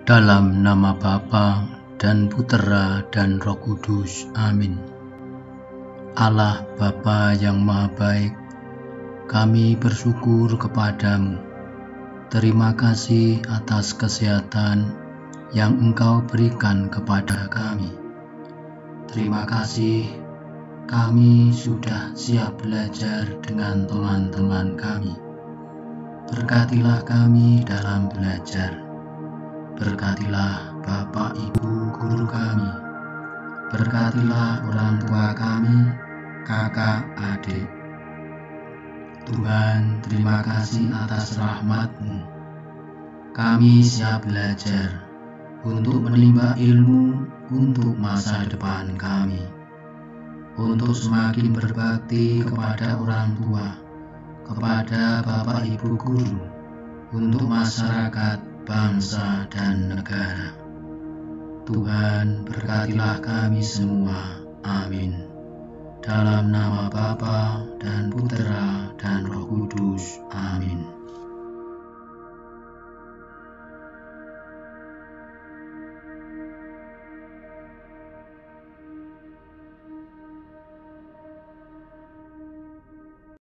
Dalam nama Bapa dan Putera dan Roh Kudus. Amin. Allah Bapa yang Maha Baik, kami bersyukur kepadamu. Terima kasih atas kesehatan yang Engkau berikan kepada kami. Terima kasih kami sudah siap belajar dengan teman-teman kami. Berkatilah kami dalam belajar. Berkatilah Bapak Ibu guru kami. Berkatilah orang tua kami, kakak, adik. Tuhan, terima kasih atas rahmat-Mu. Kami siap belajar untuk menimba ilmu untuk masa depan kami, untuk semakin berbakti kepada orang tua, kepada Bapak Ibu guru, untuk masyarakat, bangsa, dan negara. Tuhan, berkatilah kami semua. Amin. Dalam nama Bapa dan Putera dan Roh Kudus. Amin.